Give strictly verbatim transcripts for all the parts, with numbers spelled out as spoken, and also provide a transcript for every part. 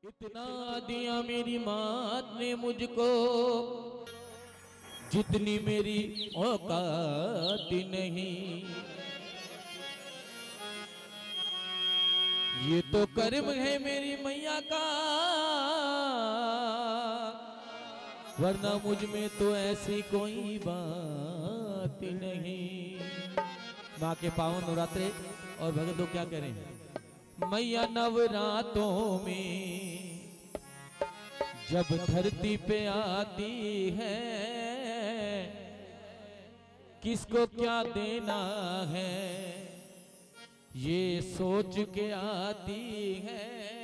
इतना दिया मेरी मात ने मुझको जितनी मेरी औकात नहीं। ये तो कर्म है मेरी मैया का, वरना मुझ में तो ऐसी कोई बात नहीं। माँ के पावन नवरात्रे और भगत लोग क्या कह रहे हैं? मैया नवरातों में जब धरती पे आती है, किसको क्या देना है ये सोच के आती है।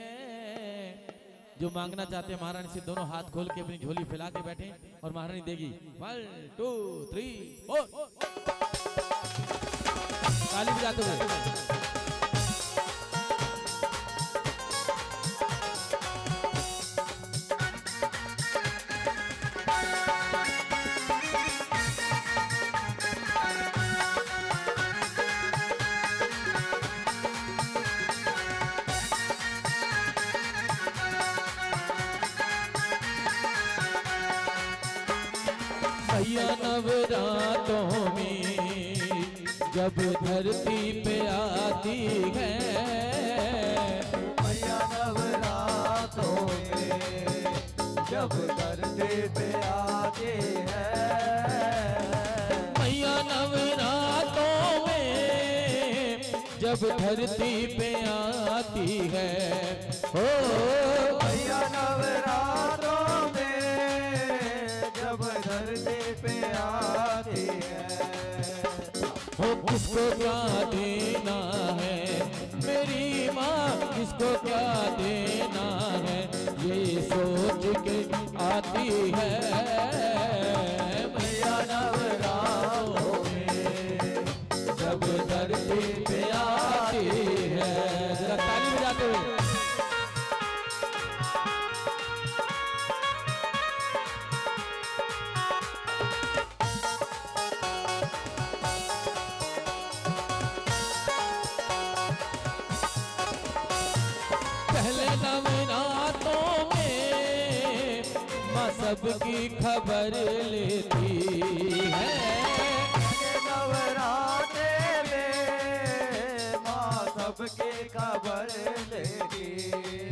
जो मांगना चाहते हैं महारानी से दोनों हाथ खोल के अपनी झोली फैला के बैठे और महारानी देगी। वन टू थ्री फोर, ताली बजाते हुए। मैया नवरातों में जब धरती पे आती है, मैया नवरातों में जब धरती पे आती है, मैया नवरातों में जब धरती पे आती है। ओ मैया नवरातों में जब धरती पे आती है, हो किसको क्या देना है मेरी माँ, किसको क्या देना है ये सोच के आती है। मैया नवरातों में जब धरती पे आती है। जरा ताली बजाते हुए। पहले नवरातों में माँ सबकी खबर लेती है, नवरात्रे में माँ सबकी खबर लेती।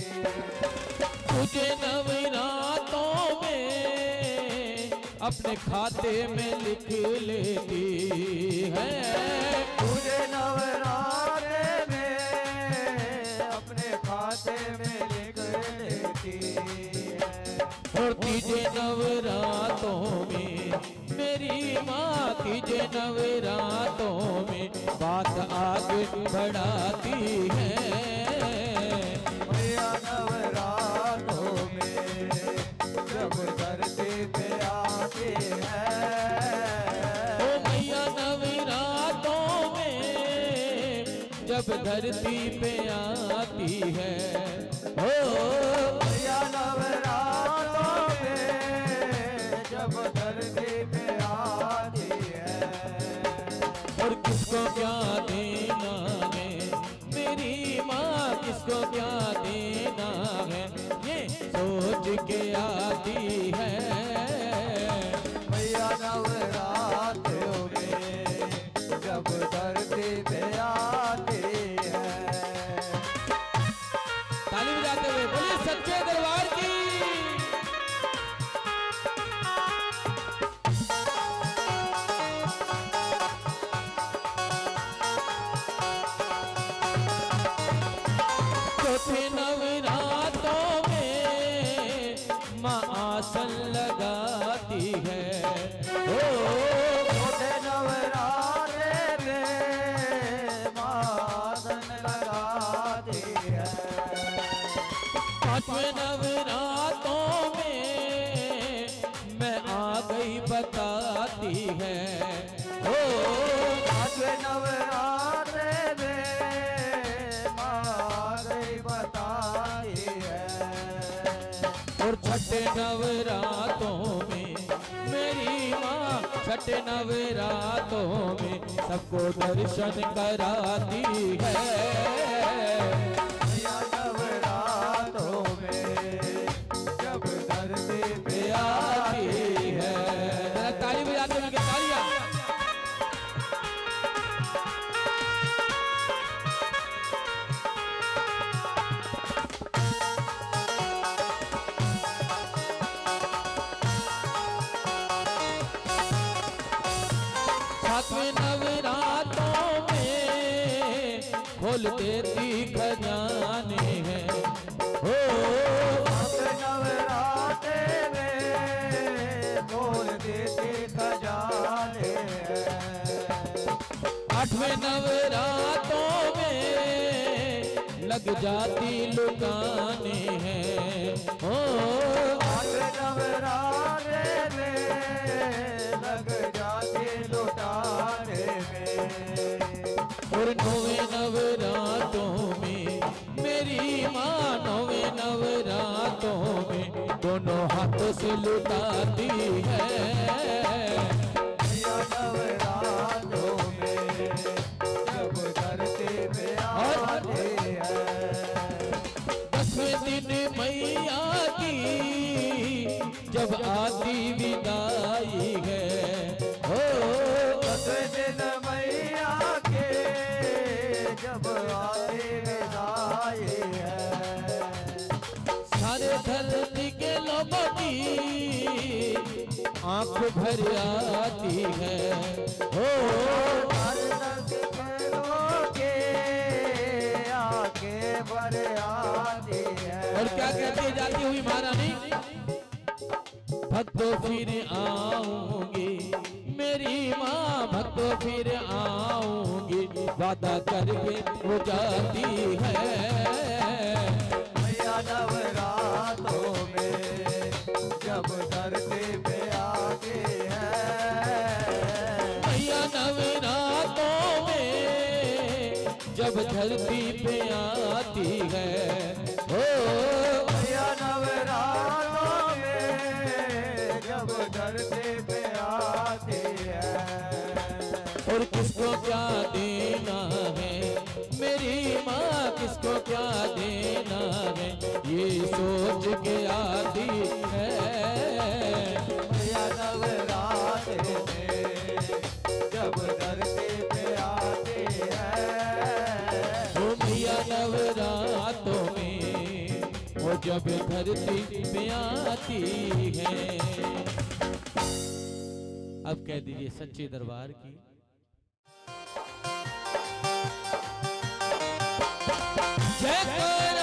तुझे नवरातों में अपने खाते में लिख लेती है, तुझे नवरात्रे में अपने खाते में लिख लेती है। और तीजे नवरातों में मेरी माँ, तीजे नवरातों में बात आगे बढ़ाती है। मैया नवरातों में जब धरती पे आती है, ओ मैया नवरातों में जब धरती पे आती है। ओ मैया नवरातों में जब धरती पे आती है, और किसको क्या देना है मेरी माँ, किसको क्या देना है ये सोच के आती है। मैया नवरात्रों में जब धरती पे आती है। ताली बजाते हुए बोलिए सच्चे दरबार की। चौथे नवरातों में माँ आसन लगाती है। ओ चौथे नवरात्रे में माँ आसन लगाती है। पांचवें नवरातों में मैं आ गई बताती है। ओ पांचवें नवरात्रे में माँ आ गई बताती है। और छठे नवरातों में मेरी माँ, छठे नवरातों में सबको दर्शन कराती है। मैया नवरात्रों में सातवें नवरातों में खोल देती खजाने हैं हो। सातवें नवराते में खोल देती खजाने हैं। आठवें नवरातों में लग जाती लुटाने हैं हो। आठवें नवराते में लग जाती लुटाने में। और नौवें नवरातों में मेरी माँ नौवें नवरातों में दोनों हाथों से लुटाती है। नवरातों में जब धरती पे आते हैं। दसवें दिन मैया की जब आती विदाई है हो। दसवें दिन मैया के जब आती विदाई है। सारे धरती के लोगों की आंख भर आती है हो। हर रंग के लोग के आंखें भर आती है। और क्या कहती जाती हुई महारानी, भक्तों फिर आऊंगी मेरी माँ भक्तों फिर आऊंगी वादा करके वो जाती है। मैया नवरातों में जब धरती पे आती है। मैया नवरातों में जब धरती पे आती है ओ। मैया नवरातों में जब धरती पे आती है। और किसको क्या देना है मेरी माँ किसको क्या देना है ये सोच के आती है। मैया नवरात्रि में जब धरती पे आती है। ओ मैया नवरातों में वो जब धरती पे आती है। अब कह दीजिए सच्चे दरबार की जय करा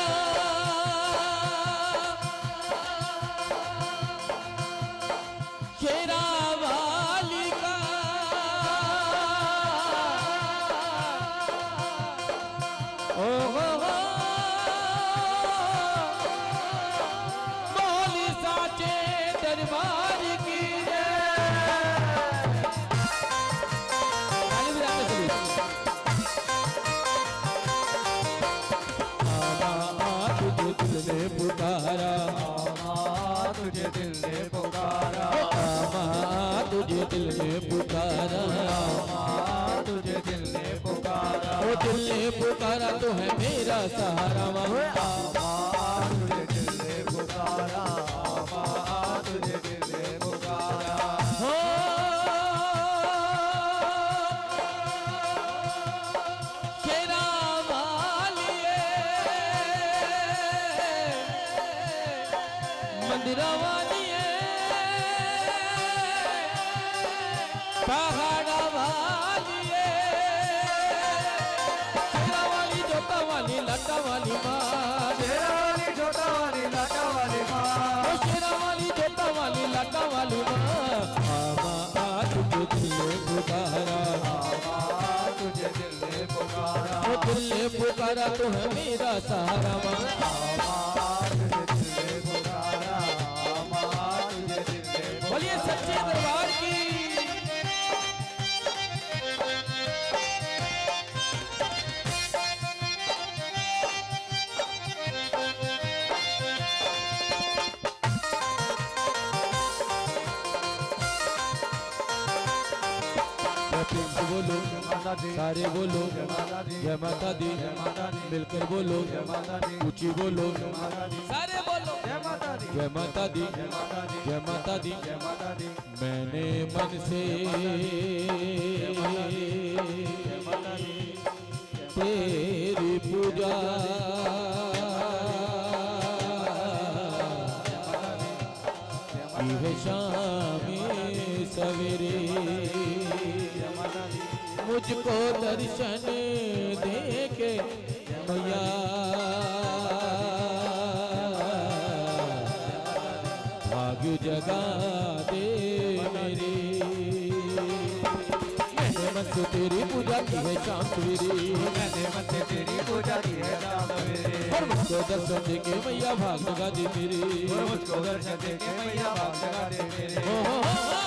शेरा वाली का ओ हो हो बोली साचे दरबार की तुझे पुकारा तुझे दिल ने पुकारा। तुझे दिल ने पुकारा तुझे दिल ने पुकारा। ओ दिल ने पुकारा तो है मेरा सहारा तुझे दिल ने पुकारा। तुझे दिल ने पुकारा। हो शेरा वालिए मंदिरा वालिए पहाड़ा वालिए शेरा वाली जोता वाली लाटा वाली माँ शेरा वाली जोता वाली लाटा वाली माँ। शेरा वाली जोता वाली लाटा वाली माँ आमा आ तुझे दिल ने पुकारा। तुझे दिल ने पुकारा। ओ दिल ने पुकारा तो है मेरा सहारा माँ। तुझे दिल ने पुकारा। तुझे दिल ने बोलिए सच्चे दरबार की बोलो सारे बोलो जय माता दी मिलकर बोलो ऊंची बोलो सारे बोलो जय माता दी जय माता दी। मैंने मन से तेरी पूजा की है शाम सवेरे। मुझको दर्शन दे के मैया भाग्य जगा दे मेरे। मैंने मन से तेरी पूजा की है शाम सवेरे, मैंने मन से तेरी पूजा की है शाम सवेरे। और मुझको दर्शन दे के मैया भाग जगा दे मेरे, और मुझको दर्शन दे के मैया भाग जगा दे मेरे। ओ हो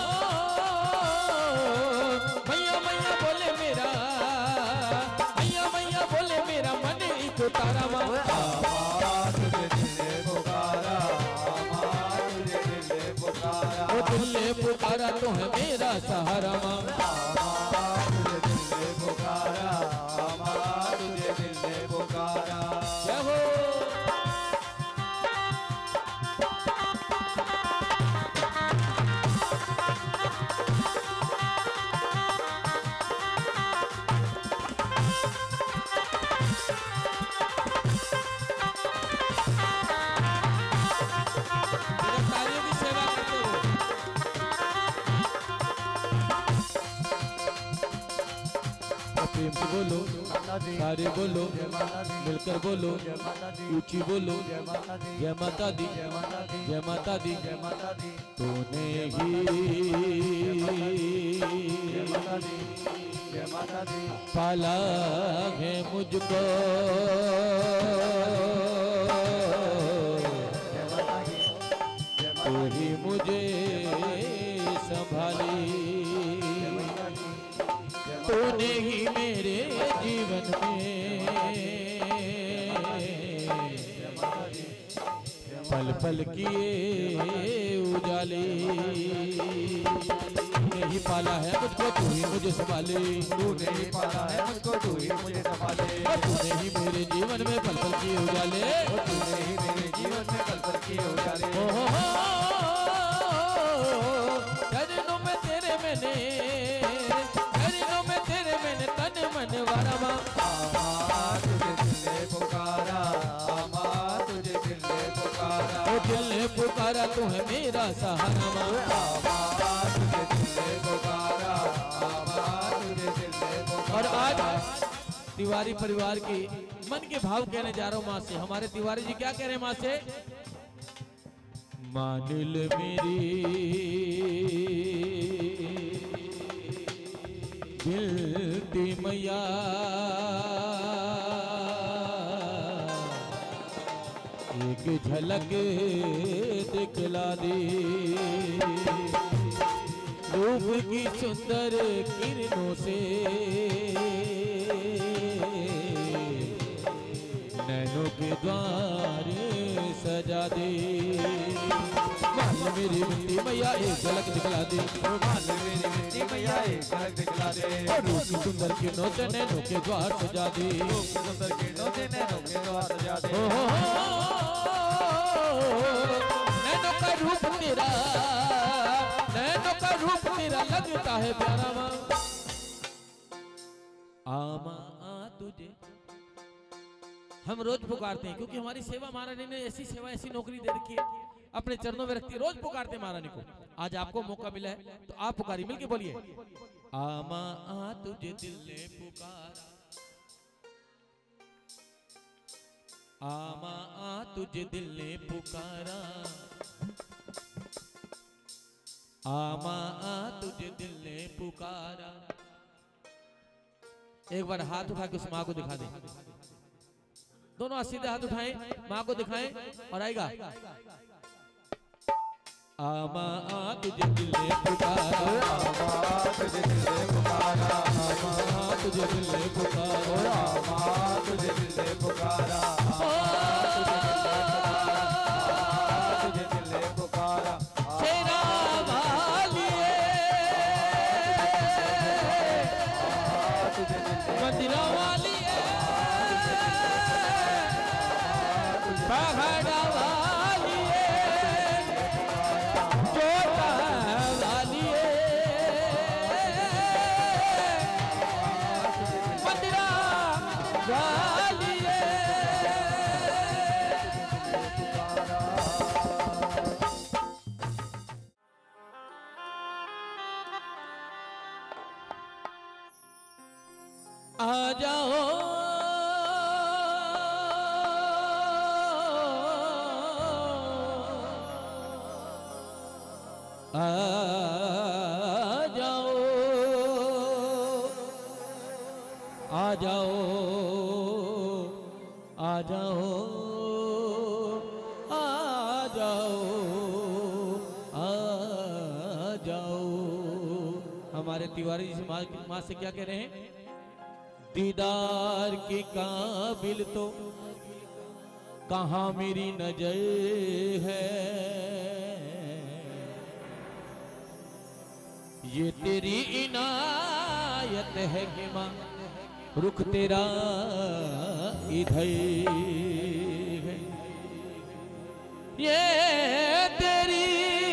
मैया मैया बोले मेरा, मैया मैया बोले मेरा मन एक तारा माँ। तुझे दिल ने पुकारा, तुझे दिल ने पुकारा, ओ दिल ने पुकारा तो है मेरा सहारा माँ। तुझे दिल ने पुकारा, तुझे दिल ने पुकारा। जय हो प्रेम से बोलो, सारे बोलो, मिलकर बोलो, ऊंची बोलो, जय माता दी, जय माता दी, तूने ही पाला है मुझको, तू ही मुझे संभाली, तूने ही मेरे जीवन में पल पल किए उजाले। तूने ही पाला है मुझको, तू ही मुझे संभाले, तूने ही पाला है मुझको, तू ही मुझे संभाले। और तूने ही मेरे जीवन में पल पल किए उजाले, और तूने ही मेरे जीवन में पल पल किए उजाले। ओ हो चरणों में तेरे मैंने, चरणों में तेरे मैंने तन मन वारा माँ। तुझे दिल ने पुकारा, तुझे दिल ने पुकारा, ओ दिल ने पुकारा तू है मेरा सहारा माँ। तुझे दिल ने पुकारा, तुझे दिल ने पुकारा। और आज तिवारी परिवार की मन के भाव कहने जा रहा हूँ माँ से। हमारे तिवारी जी क्या कह रहे हैं माँ से? मानिल मेरी गिलती मैया, एक झलक दिखला दे, रूप की सुंदर किरणों से नैनों के द्वार सजा दे। मान मेरी बिंदी मैया एक झलक दिखला दे, मान मेरी बिंदी मैया एक झलक दिखला दे, और रूप की सुंदर किरणों से नैनों के द्वार सजा दे, सुंदर किरणों से नैनों के द्वार सजा दे। ओ हो नैनों का रूप तेरा, नैनों का रूप तेरा लगता है प्यारा माँ। आमा आ तुझे हम रोज पुकारते हैं, क्योंकि हमारी सेवा महारानी ने ऐसी सेवा, ऐसी नौकरी दे रखी है, अपने चरणों में रखती है। रोज पुकारते हैं महारानी को। आज आपको मौका मिला है तो आप पुकारी, मिलके बोलिए। आमा आ तुझे दिल ने पुकारा, आमा आ तुझे दिल ने पुकारा, आमा आ तुझे दिल ने पुकारा। एक बार हाथ उठा के उस माँ को दिखा दे, दोनों हाथ सीधे हाथ उठाएं, माँ को दिखाएं और आएगा। आमा आ तुझे दिल ने पुकारा, आमा तुझे दिल ने पुकारा, आमा तुझे दिल ने पुकारा, आमा तुझे दिल ने पुकारा, तुझे दिल ने पुकारा। शेरा वालिए मंदिरा वालिए पहाड़ा वालिए जोता वालिए मंदिरा वालिए आ जाओ आ जाओ आ जाओ आ जाओ आ जाओ। हमारे तिवारी जी माँ माँ से क्या कह रहे हैं? दीदार के काबिल तो कहाँ मेरी नजर है, ये तेरी इनायत है कि माँ रुख तेरा इधर है, ये तेरी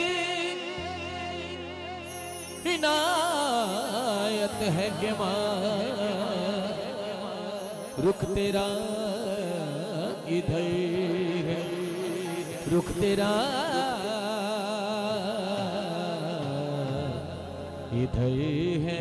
इनायत है कि माँ रुख तेरा इधर है, रुख तेरा इधर है।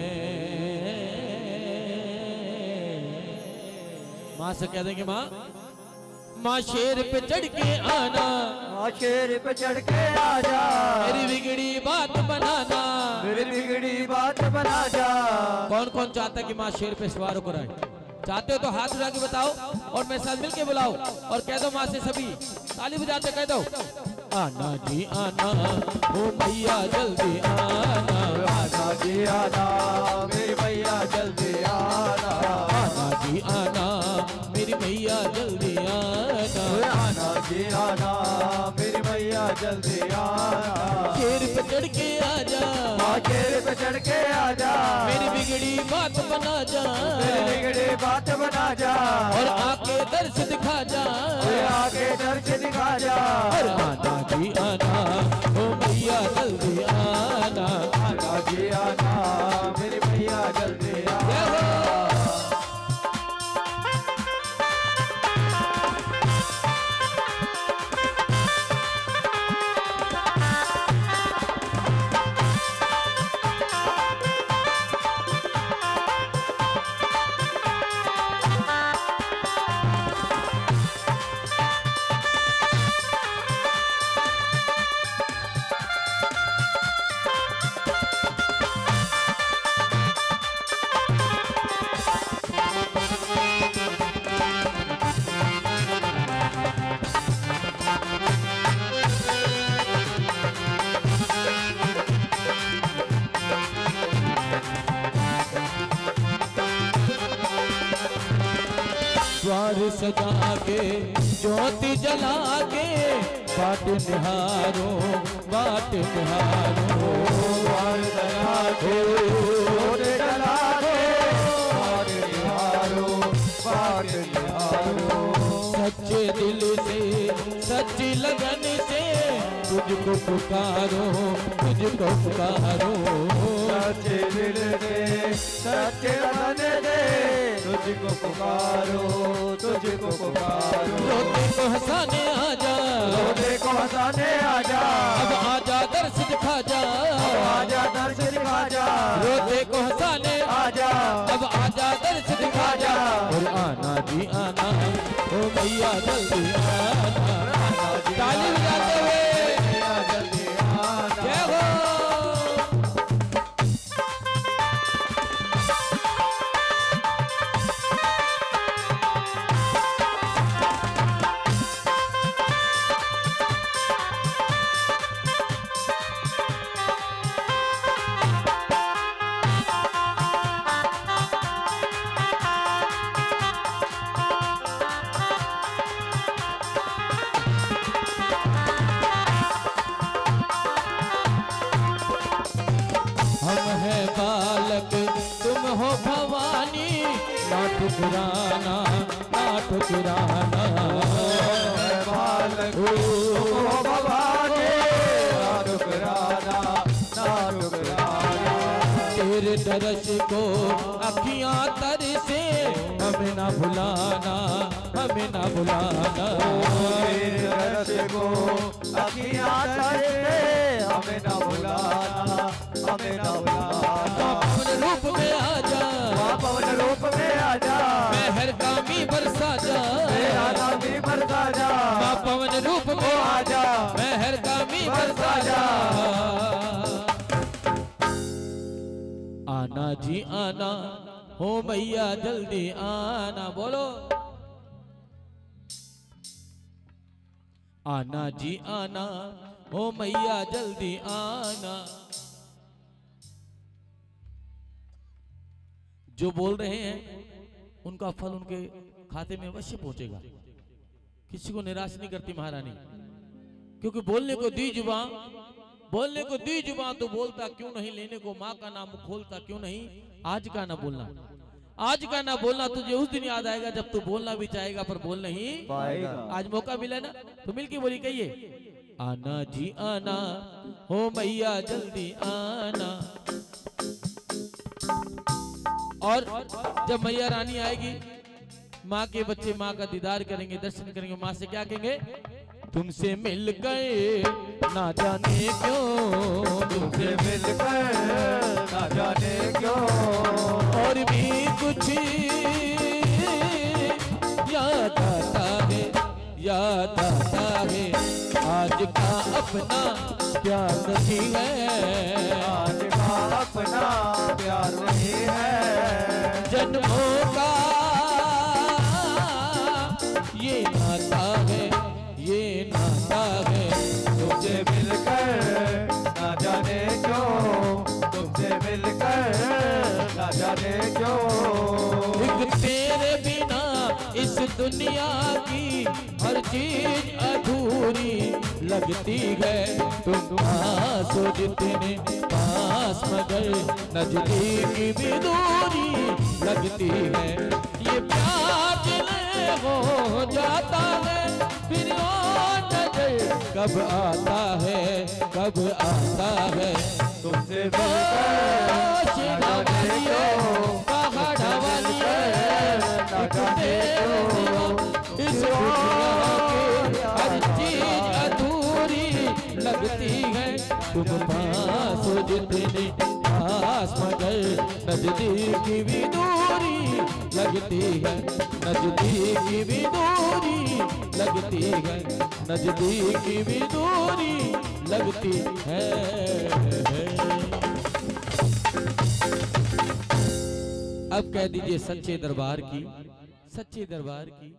माँ से कह देंगे माँ माँ शेर पे चढ़ के आना, माँ शेर पे चढ़ के आजा, मेरी बिगड़ी बात बनाना, मेरी बिगड़ी बात बना जा। कौन कौन चाहता है कि माँ शेर पे सवार होकर आए? चाहते हो तो हाथ उठा के बताओ और मेरे साथ मिलके बुलाओ और कह दो माँ से सभी ताली बजाते कह दो आना जी आना ओ मैया जल्दी आना, आना जी आना मेरी मैया जल्दी आना, आना जी आना मेरी मैया जल्दी आना, आना जी आना मेरी मैया जल्दी आना। शेर पे चढ़ के आजा, माँ शेर पे चढ़ के आजा, मेरी बिगड़ी बात बना जा, मेरी बिगड़ी बात बना जा, और आके दर्श दिखा जा, आगे दर्श दिखा जा। और आना जी आना ओ मैया जल्दी आना, आना जी आना मेरी मैया जल्दी आना। द्वार सजा के ज्योति जला के बाट निहारो बाट निहारो, द्वार सजा के ज्योति जला के बाट निहारो बाट निहारो। सच्चे दिल से सच्ची लगन से तुझको पुकारो तुझको पुकारो, सच्चे दिल से सच्चे मन से तुझको पुकारो तुझको पुकारो। रोते को हंसाने आजा, रोते को हंसाने आजा, अब आजा दर्श दिखा जा, अब आजा दर्श दिखा जा। रोते को हंसाने आजा, अब आजा दर्श दिखा जा, और आना जी आना ओ मैया जल्दी आना। ताली बजाते हुए जल्दी आना। जय हो। हम है बालक तुम हो भवानी, ना ठुकराना ना ठुकराना, बालक ओ भवानी ना ठुकराना ना ठुकराना। तेरे दर्श को अखियां तर से हमें ना भुलाना हमें ना भुलाना, तेरे दर्श को अखियां तर से हमें ना भुलाना हमें ना भुलाना। पवन रूप में आजा, पवन रूप में आजा, मेहर कामी बरसा जा, मेरा नामी बरसा जा। पवन रूप में आजा, मेहर कामी बरसा जा। आना जी आना हो मैया जल्दी आना, बोलो आना जी आना हो मैया जल्दी आना। जो बोल रहे हैं उनका फल उनके खाते में अवश्य पहुंचेगा। किसी को निराश नहीं करती महारानी, क्योंकि बोलने को दी जुबान, बोलने को दी जुबान तो बोलता क्यों नहीं, लेने को माँ का नाम खोलता क्यों नहीं। आज का ना बोलना, आज का ना बोलना तुझे उस दिन याद आएगा जब तू बोलना भी चाहेगा पर बोल नहीं पाएगा। आज मौका मिला ना तो मिलके बोली कहिए आना जी आना हो मैया जल्दी आना। और जब मैया रानी आएगी, माँ के बच्चे माँ का दीदार करेंगे, दर्शन करेंगे, माँ से क्या कहेंगे, तुमसे मिल गए ना जाने क्यों, तुमसे मिलकर ना जाने क्यों, और भी कुछ याद आता है, याद आता है, आज का अपना प्यार नहीं है, आज का अपना प्यार वही है, जन्मों का ये नाता है, ये नाता है, तुमसे मिलकर ना जाने क्यों, तुमसे मिलकर ना जाने क्यों, एक तेरे बिना इस दुनिया की हर चीज अधूरी लगती है, तुम पास हो जितने पास मगर नजदीक भी दूरी लगती है, ये प्यार दिल हो जाता है फिर वो नजर कब आता है, कब आता है, तुमसे मिलकर ना जाने क्यों, पहाड़ वाली ना जाने क्यों, इस दुनिया की हर चीज अधूरी लगती है, तुम पास हो जितने पास मगर नजदीक भी दूरी लगती है, नजदीक भी दूरी लगती है, नजदीक भी दूरी लगती है। अब कह दीजिए सच्चे दरबार की, सच्चे दरबार की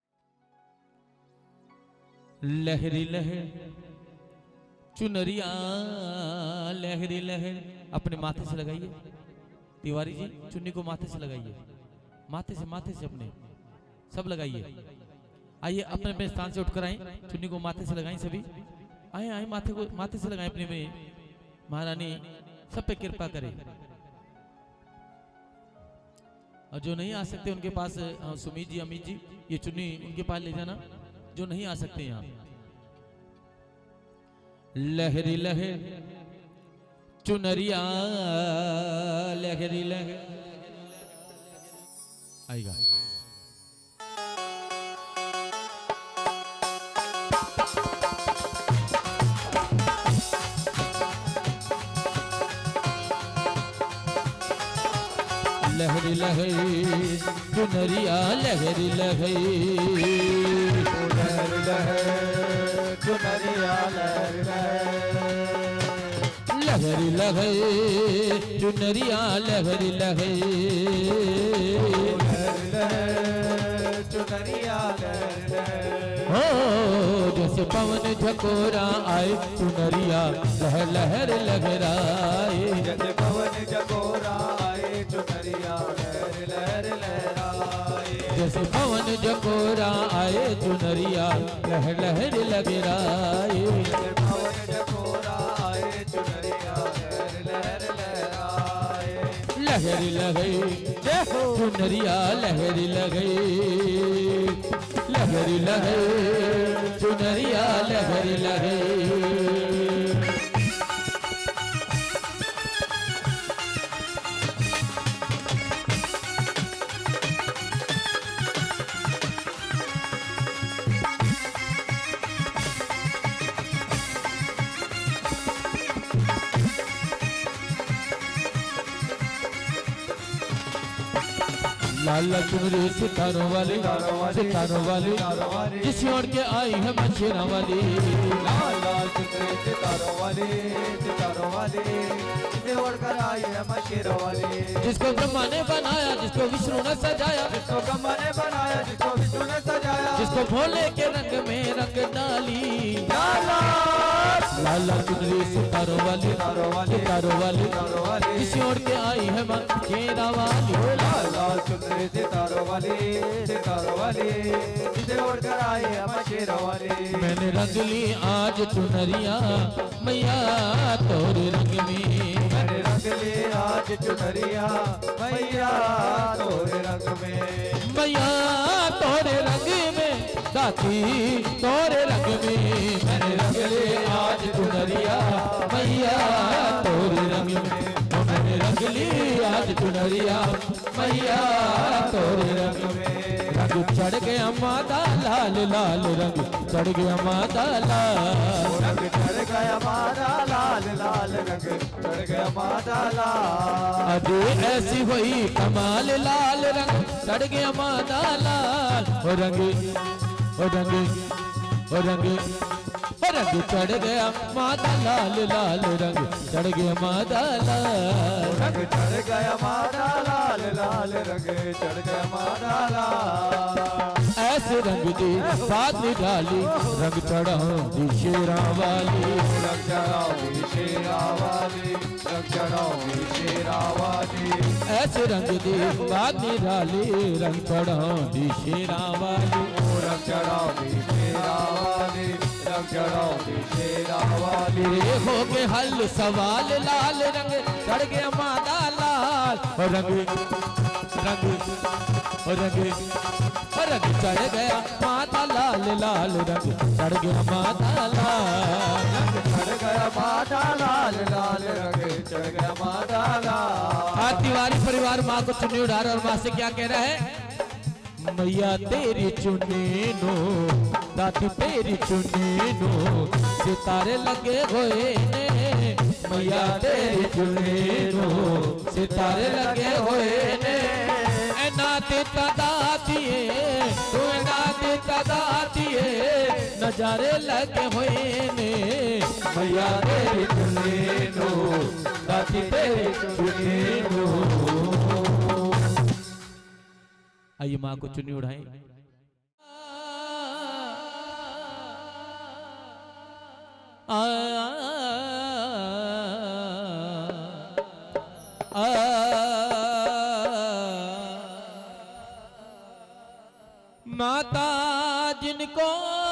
लहरी लहर चुनरिया, लहरी लहर अपने माथे से लगाइए, तिवारी जी चुन्नी को माथे से लगाइए, माथे से माथे से अपने सब लगाइए। आइए अपने अपने स्थान से उठकर आए, चुन्नी को माथे से लगाएं सभी, आए आए माथे को माथे से लगाएं अपने में, महारानी सब पे कृपा करे। और जो नहीं आ सकते उनके पास सुमीत जी अमित जी ये चुन्नी उनके पास ले जाना, जो नहीं आ सकते यहाँ। लहरी लहर चुनरिया, लहरी लहर आएगा। लहरी लहरी चुनरिया, लहरी लहरी, लहर लहर चुनरिया, लहर लहरी लहरी चुनरिया, लहरी लहरी, लहर लहर चुनरिया, लहर हो जैसे पवन झकोरा आए चुनरिया लहर लहर लहराए, जैसे पवन झकोरा आए चुनरिया लहर लहर लहराए, जैसे पवन झकोरा आए चुनरिया लहर लहर लहराए, जैसे पवन झकोरा आए चुनरिया लहर लहर लहराए, लहरी लहरी चुनरिया, लहरी लहरी, लहरी लहरी चुनरिया, लहरी लहरी। लाल चुनरी सितारों वाली सितारों वाली जिसे ओढ़ के आई है मशेरा वाली लाल लाल चुनरी सितारों वाली सितारों वाली जिसे ओढ़ कर आई है मशेरा वाली जिसको ब्रह्मा ने बनाया जिसको विष्णु ने सजाया जिसको ब्रह्मा ने बनाया जिसको विष्णु ने सजाया जिसको भोले के रंग में रंग डाली लाल लाल चुनरी सितारों वाली सितारों वाली जिसे ओढ़ के आई है मशेरा वाली लाल लाल चुनरी सितारों वाली सितारों वाली जिसे ओढ़ कर आई है मशेरा वाली मैंने रंग ली आज चुनरिया मैया तोरे रंग में मैंने रंग ली आज चुनरिया मैया तोरे रंग में मैया तोरे रंग में दाती तोरे रंग में मैंने रंग ली आज चुनरिया मैया तोरे रंग में मैंने रंग ली आज चुनरिया मैया तोरे रंग में रंग चढ़ गया माता लाल लाल रंग चढ़ गया माता लाल रंग चढ़ गया माता लाल लाल रंग चढ़ गया माता लाल अरे ऐसी हुई कमाल लाल रंग चढ़ गया माता लाल ओ रंग ओ रंग ओ रंग ओ रंग चढ़ गया माता लाल लाल रंग चढ़ गया माता लाल रंग चढ़ गया माता लाल लाल रंग चढ़ गया माता लाल ऐसे रंग दी बात डाली रंग चढ़ाओ दी शेरा वाली रंग चढ़ाओ दी शेरा वाली रंग चढ़ाओ दी शेरा वाली ऐसे रंग दी बात डाली रंग चढ़ाओ दी शेरा वाली रंग चढ़ाओ दी शेरा वाली रंग चढ़ाओ दी शेरा वाली रे हो के हल सवाल लाल रंग चढ़ गया माता लाल और रंग रंग और रंग और रंग चढ़ गया माता लाल लाल रंग चढ़ गया माता लाल रंग चढ़ गया माता लाल लाल रंग चढ़ गया माता लाल आज तिवारी परिवार माँ को चुन्नी उड़ा रहा और माँ से क्या कह रहा है मैया तेरी चुन्नी नो दादी तेरी चुन्नी नो सितारे लगे हुए ने मैया तेरी चुन्नी नो सितारे लगे हुए ने ए नाते दातिए तू नाते दातिए नजारे लगे हुए ने मैया तेरी चुन्नी नो दादी तेरी चुन्नी नो आइए माँ को चुन्नी उड़ाएं आ, आ, आ, माता जिनको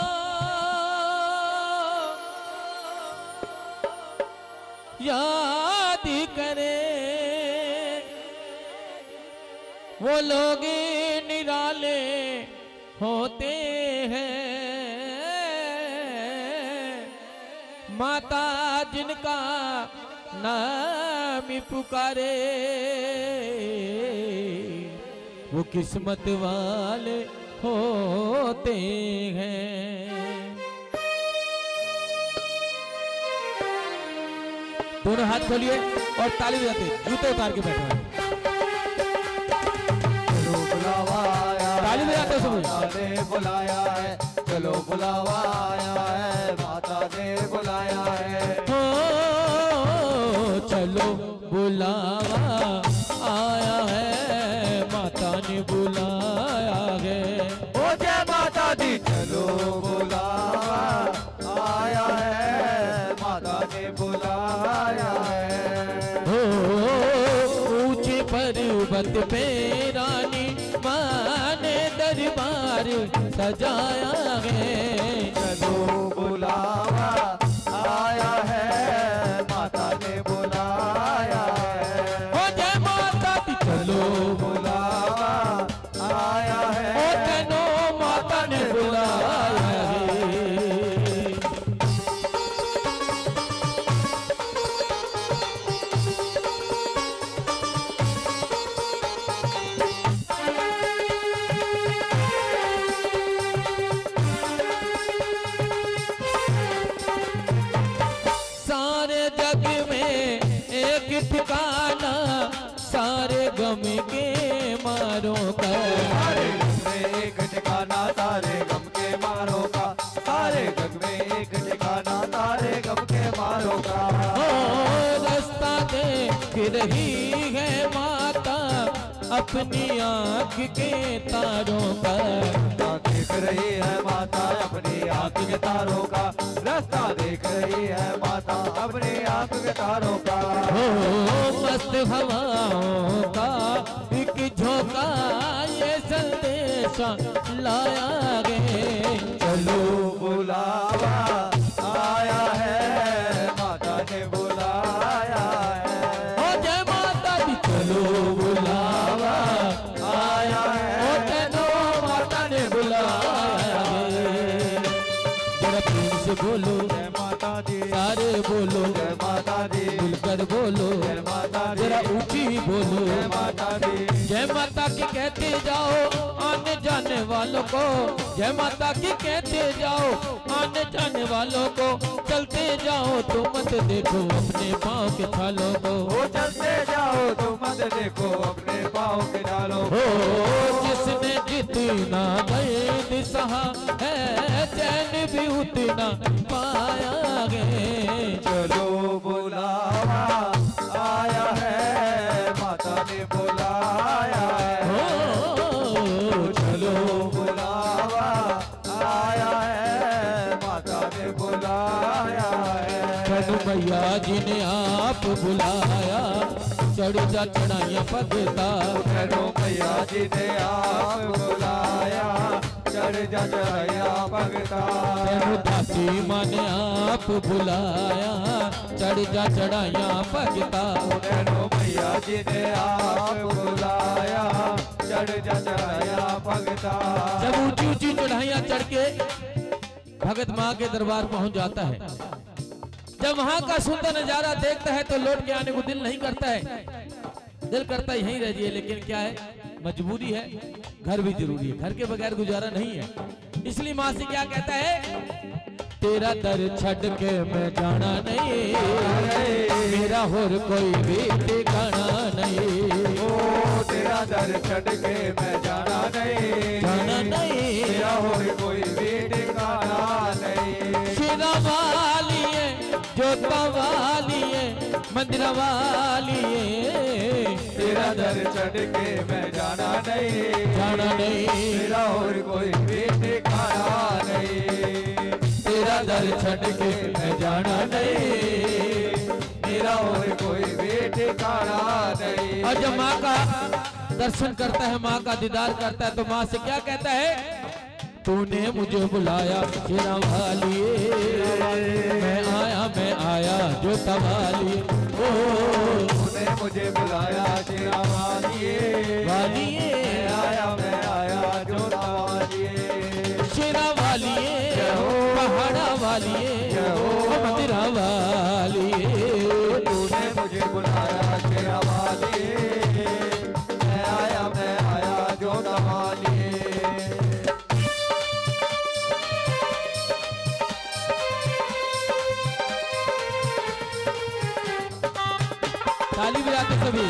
याद करे वो लोग निराले होते हैं माता जिनका नाम पुकारे वो किस्मत वाले होते हैं। दोनों हाथ खोलिए और ताली बजाते जूते उतार के बैठे हैं। ताली बजाते सब ने बुलाया है चलो बुलावा आया है माता ने बुलाया है हो चलो बुलावा आया है माता ने बुलाया है ओ जय माता दी चलो बुलावा आया है माता ने बुलाया है हो ऊंचे पर्वत पे रानी माँ ने दरबार सजाया है चलो बुलावा आया है माता ने बुलाया है ओ जय माता दी चलो बुलावा आया है ओ तेनो माता ने बुलाया है। सारे जग में एक ठिकाना सारे गम के मारों का तारे गम के मारों का, सारे जग में एक ठिकाना तारे गम के मारों का। ओ रास्ता देख रही है माता अपनी आँख के तारों पर, देख रही है माता अपनी आँख के तारों का, रास्ता देख रही है माता अपनी आँख के तारों का। हो मस्त हवाओं का एक झोंका ये संदेशा लाया गे, चलो बुलावा आया है, माता ने बुलाया है। ओ जय माता दी चलो बुलावा आया है, ओ तेनो माता ने बुलाया गे। जरा प्रेम से बोलो जय माता दी, सारे बोलो जय माता दी, मिलकर बोलो जय माता दी, जरा ऊंची बोलो जय माता दी। जय माता की कहते जाओ आने जाने वालों को, जय माता की कहते जाओ आने जाने वालों को, चलते जाओ तो मत देखो अपने पाँव के छालों को, वो चलते जाओ तो मत देखो अपने पाँव के डालों हो जिसने जितना दर्द सहा है चैन भी उतना पाया गे। चलो बुलावा आया है, माता ने बुलाया है। हो चलो बुलावा आया है, माता ने बुलाया है। कनु मैया जी ने आप बुलाया चढ़ जा चढ़ाइया भगता, कनो मैया जी ने आप बुलाया चढ़ जा चढ़ाया भगता। तेनु दासी माँ ने आप बुलाया चढ़ जा चढ़ाइया भगता, कनो मैया जी ने आप बुलाया चढ़ जा चढ़ाया भगता। जब ऊंची ऊंची चढ़ाइया चढ़ के भगत माँ के दरबार पहुंच जाता है, जब वहां का सुंदर नजारा देखता है तो लौट के आने को दिल नहीं करता है, दिल करता यहीं रह जाइए, लेकिन क्या है मजबूरी है, घर भी जरूरी है, घर के बगैर गुजारा नहीं है। इसलिए माँ से क्या कहता है, तेरा दर छड़ के मैं जाना नहीं, मेरा और कोई भी ठिकाना नहीं। ओ तेरा दर छड़ के मैं जाना नहीं, जाना नहीं, मेरा और कोई भी ठिकाना नहीं। शेरा वाली है जोता वाली है मंदिर वाली है, तेरा दर छड़ के मैं जाना नहीं, जाना नहीं, मेरा और कोई भी ठिकाना नहीं। तेरा दर छड़ के मैं जाना नहीं, मेरा और कोई भी ठिकाना नहीं। और जब माँ का दर्शन करता है, माँ का दीदार करता है, तो माँ से क्या कहता है, तूने मुझे बुलाया शेरा वाली, मैं आया मैं आया जो तवाली। ओ तूने मुझे बुलाया शेरा वाली, वाली मैं आया मैं आया जो तवाली। शेरा वाली पहाड़ा वाली मंदिरा वाली, तूने मुझे बुलाया शेरा वाली, मैं आया मैं आया जो तवाली। ताली बजाते सभी।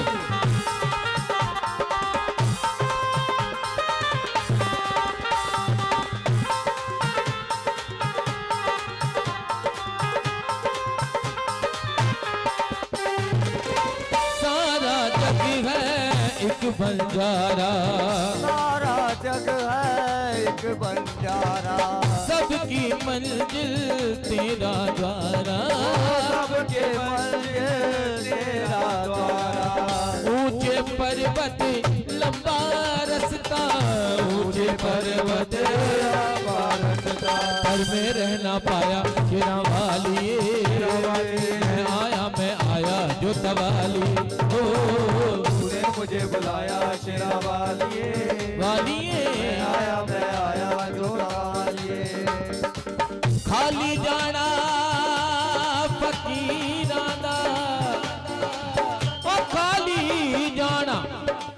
सारा जग है एक बंजारा, सारा जग है एक बंजारा, सबकी मंजिल तेरा द्वारा, सबके मंजिल तेरा द्वारा। ऊंचे पर्वत लंबा रास्ता, ऊंचे पर्वत लंबा रास्ता, घर में रहना पाया शेरा वाली, मैं आया मैं आया जो तवाली। ओ तूने मुझे बुलाया शेरा वाली, वाली मैं आया मैं आया जो वाली। खाली जाना फकीरां दा, ओ खाली जाना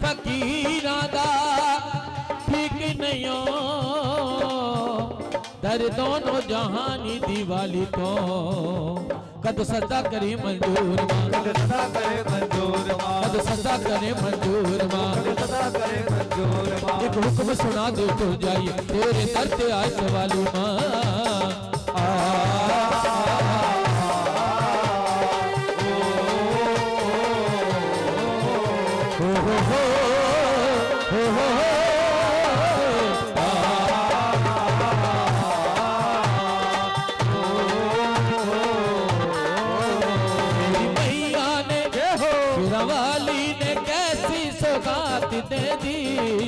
फकीरां दा ठीक नहीं हो, अरे दोनों जहानी दिवाली तो कद सदा करे मंजूर माँ, कद सदा करे मंजूर माँ, कद सदा करे मंजूर माँ, कद सदा करे मंजूर माँ। एक हुक्म सुना दे तो जाइए तेरे दर पे आए सवाली माँ। हो हो हो हो हो दे दी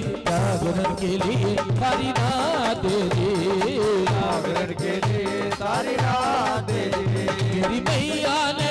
जागरण के लिए सारी रात दे दी, जागरण के लिए सारी रात दे दी। मेरी मैया ने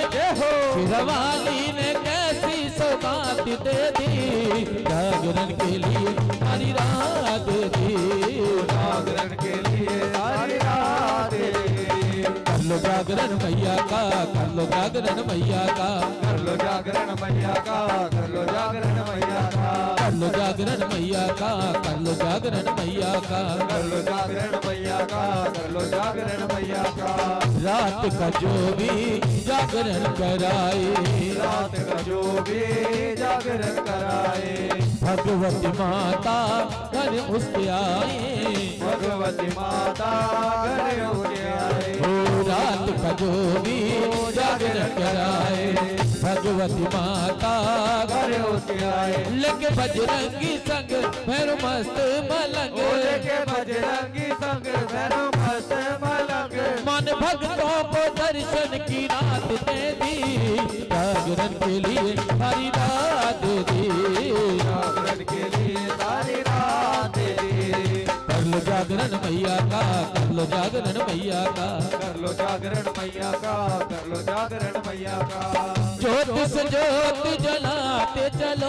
शिरवाली ने कैसी सौगात दे दी जागरण के लिए सारी रात दे दी, जागरण के लिए सारी रात दे दी। कर लो जागरण मैया का, कर लो जागरण मैया का, कर लो जागरण मैया का, कर लो जागरण मैया का, कर लो जागरण मैया का, कर लो जागरण मैया का, कर लो जागरण मैया का, कर लो जागरण मैया का। रात का जो भी जागरण कराए, रात का जो भी जागरण कराए, भगवती माता घर उसके आए, भगवती माता घर उसके आए। ओ रात का जो भी जागरण कराए, भगवती माता घर उसके आए। लेके बजरंगी संग भैर मस्त मलंग, लेके बजरंगी संग भैरो मस्त मलंग, मन भक्तों को दर्शन की रात दे दी जागरण के लिए सारी रात दे दी, जागरण के लिए सारी रात दे दी। कर लो जागरण मैया का, कर लो जागरण मैया का, कर लो जागरण मैया का, कर लो जागरण मैया का। ज्योत से ज्योत जलाते चलो,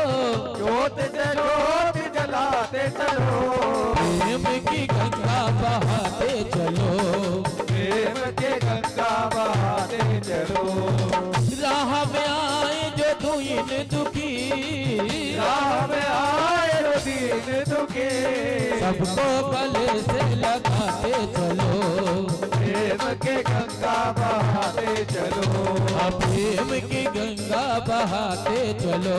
ज्योत से ज्योत जलाते चलो, प्रेम की गंगा बहाते चलो, प्रेम के गंगा बहाते चलो। राह में आए जो दुईन दुखी, राह में आए रो दीन दुखी, सबको गले से लगाते चलो, प्रेम के गंगा बहाते चलो, प्रेम की गंगा बहाते चलो,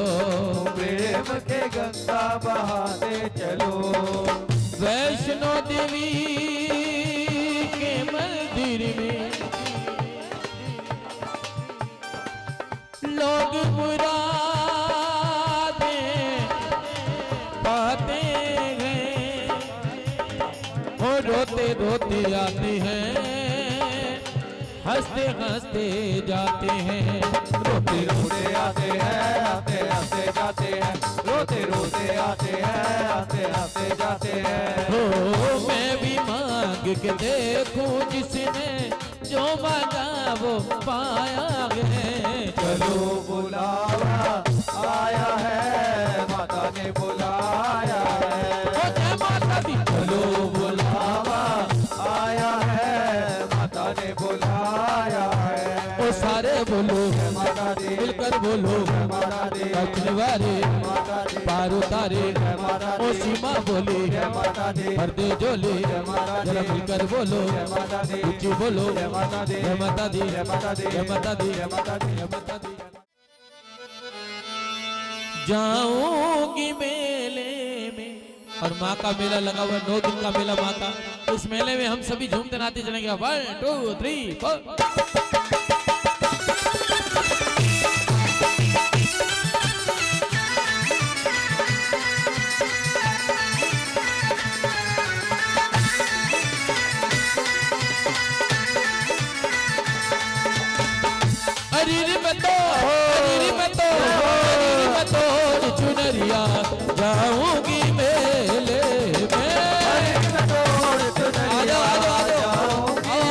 प्रेम के गंगा बहाते चलो। वैष्णो देवी के मंदिर में लोग मुरादें पाते हैं और रोते रोते आते हैं, हंसते हंसते जाते हैं, रोते रोते आते हैं, आते आते जाते हैं, रोते रोते आते हैं, आते आते जाते हैं। हो मैं भी मांग के देखूं जिसने जो मांगा वो पाया है, चलो बुलावा आया है, माता ने बुलाया है। ओ जय माता दी, चलो बुलावा आया है, माता ने बुलाया है। ओ सारे बोलो माता दी, मिलकर बोलो, माता दी, दक्षिण वाले माता दी, पार उतारे, माता ओ दी, सीमा बोली माता दी, पर्दे जोले, जरा मिलकर बोलो, माता दी, ऊंची बोलो, माता दी, जय माता दी, जय माता दी, जय माता दी, जय माता दी। जय माता दी। जाऊंगी मेले में, और माँ का मेला लगा हुआ, नौ दिन का मेला माँ का, इस मेले में हम सभी झूमते नाते चलेंगे। One two three four. चुनरिया जाऊंगी मेले में, आ जाओ आ जाओ आ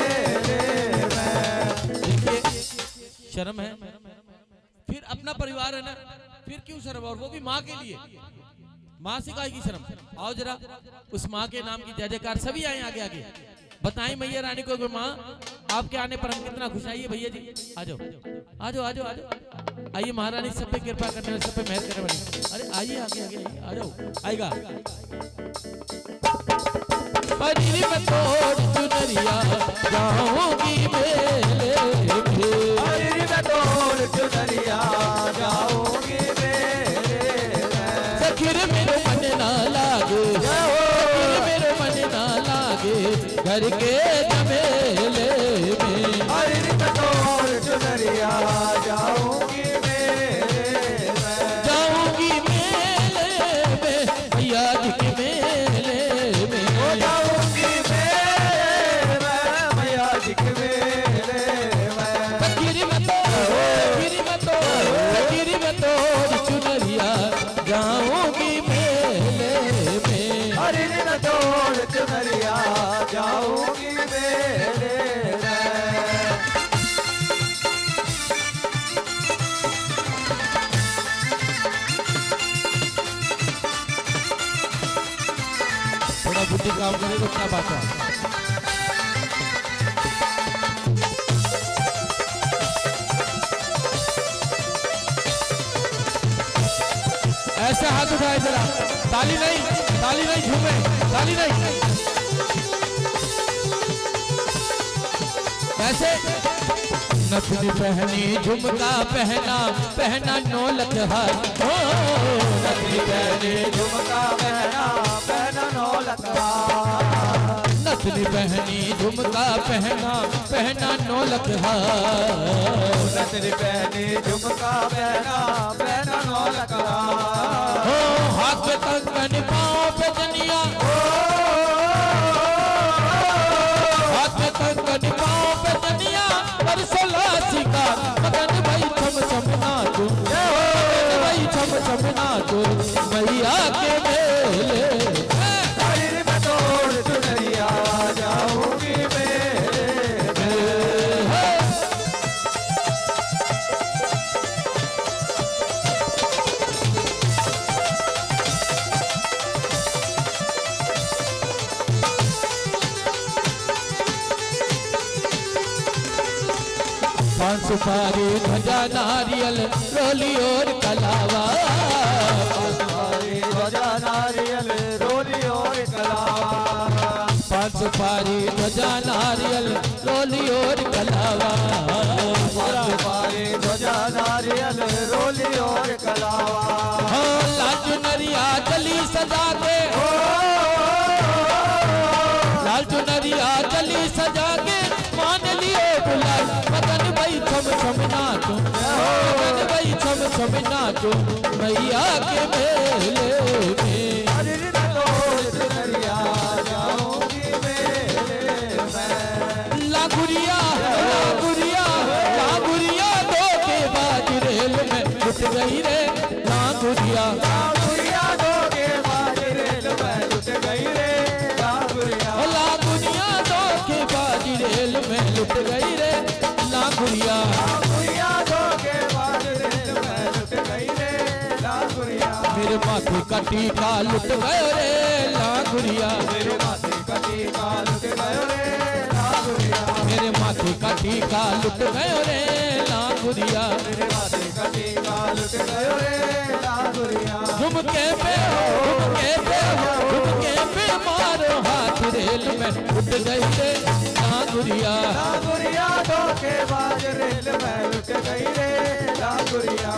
जाओ। शर्म है, फिर अपना परिवार है ना, फिर क्यों शर्म, और वो भी माँ के लिए, माँ सिखाएगी शर्म। आओ जरा उस माँ के नाम की जय जयकार, सभी आए आगे आगे, बताएं मैया रानी को कि माँ आपके आने पर हम कितना खुश। आइए भैया जी, आ जाओ आ जाओ आ जाओ आ जाओ, आइए महारानी सब पे कृपा करने वाली, सब पे मेहर करने वाली। अरे आइए आगे आगे आइए, आ जाओ, आएगा। परी में तोड़ चुनरिया जाऊंगी मेले में। परी में तोड़ चुनरिया जाऊंगी मेले में। सखीर मेरे मन ना लागे, सखीर मेरे मन ना लागे घर के झमेले में। परी में तोड़ चुनरिया जाऊंगी मेले में। जाऊंगी मेले में भैया जी के मेले में। ओ जाऊंगी मेले में भैया जी के मेले में। सखीर में तोड़, सखीर में तोड़, सखीर में तोड़ चुनरिया जाऊंगी मेले में। परी में तोड़ चुनरिया जाऊंगी मेले में। थोड़ा बुद्धि काम करे तो क्या बात है। ऐसे हाथ उठाए जरा, ताली नहीं, ताली नहीं, झूमे, ताली नहीं। ऐसे नथनी पहनी झुमका पहना, पहना नौलख हार, ओ नथनी पहनी झुमका पहना पहना नौलख हार। नथनी पहनी झुमका पहना, पहना नौलख हार। नथनी पहनी झुमका पहना पहना नौलख हार। ओ हाथ पे कंगन पाँव पे जनिया, हाथ पे कंगन पाँव पे जनिया, परसोला शिकार मगन भाई छम छम नाचो, मगन भाई छम छम नाचो मैया के मेले। परी में तोड़ चुनरिया जाऊंगी मेले में। पान सुपारी ध्वजा नारियल रोली और कलावा, सुपारी ध्वजा नारियल रोली और कलावा। पान सुपारी ध्वजा नारियल रोली और कलावा। सुपारी ध्वजा नारियल रोली और कलावा। हो लाल चुनरिया चली सजा के, लाल चुनरिया चली सजा के मान लियो बुलाए मगन भाई छम छम नाचो, मगन भाई छम छम नाचो मैया के मेले में। परी में तोड़ चुनरिया जाऊंगी मेले में। लागुरिया लागुरिया लागुरिया दो के बाज रेल में लुट गई रे लागुरिया। लागुरिया दो के बाज रेल में लुट गई रे लागुरिया। लागुरिया दो के बाज रेल में लुट गई रे लागुरिया। लागुरिया दो के बाज रेल में लुट गई रे लागुरिया। मेरे माथे का टीका लुट गयो रे लागुरिया। मेरे माथे का टीका लुट गयो रे लागुरिया। मेरे माथे का टीका लुट गयो रे लागुरिया। मेरे माथे का टीका लुट गयो रे लागुरिया। झुमके पे झुमके पे झुमके पे मारो हाथ रेल में उठ गई रे लागुरिया। लागुरिया दो के बाज रेल में लुट गई रे लागुरिया।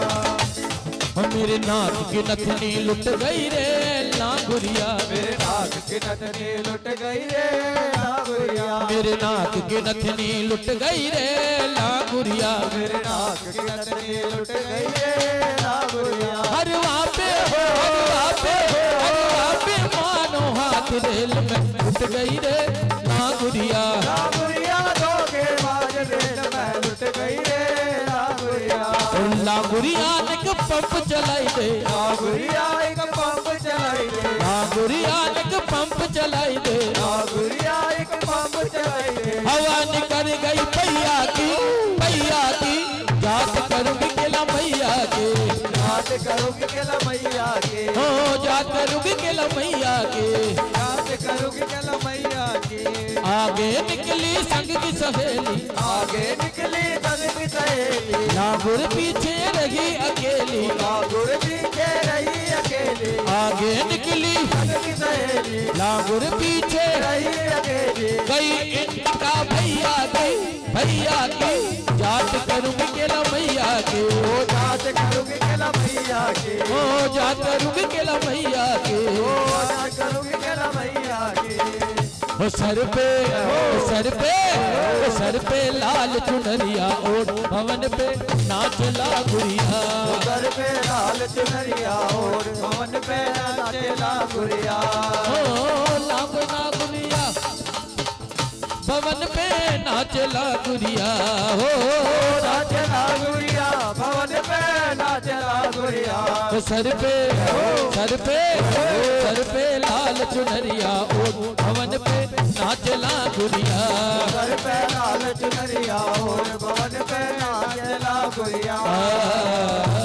मेरे नाक की नथनी लुट गई रे लागुरिया। मेरे नाक की नथनी लुट गई रे लागुरिया। मेरे नाक की नथनी लुट गई रे लागुरिया। मेरे नाक की नथनी लुट गई रे लागुरिया। हर वहाँ पे हर वहाँ पे हर वहाँ पे मानो हाथ रेल में उठ गई रे लागुरिया। लागुरिया दो के बाज रेल में लुट गई रे लागुरिया। लागुरिया ने एक पंप चलाई दे, लागुरिया एक पंप चलाई दे। लागुरिया ने एक पंप चलाई दे। लागुरिया एक पंप चलाई दे। हवा निकल गई पैया की, पैया की जात करूंगी केला मैया के। याद करोगी केला मैया के। हो जात करूंगी केला मैया के। याद करोगी केला मैया के। आगे निकली संग की सहेली, आगे निकली संग की सहेली। लागुर पीछे रही अकेली। लागुर पीछे रही अकेली। आगे निकली संग की सहेली। लांगुर पीछे रही अकेली गई इनका भैया की भैया की जात करूंगी केला मैया की ओ जात करूंगी केला मैया की ओ जात करूंगी केला मैया की ओ जात करूंगी केला मैया की ओ सर पे ओ सर पे ओ सर पे लाल चुनरिया ओढ़ भवन पे नाचला गुड़िया सर पे लाल चुनरिया और भवन पे नाचला गुड़िया ओ लांगना गुड़िया भवन पे नाचला गुड़िया हो नाचला गुड़िया भवन पे नाचला गुड़िया तो सर पे सर पे सर पे लाल चुनरिया ओढ़ भवन पे नाचला गुड़िया सर पे लाल चुनरिया और भवन पे नाचला गुड़िया आ,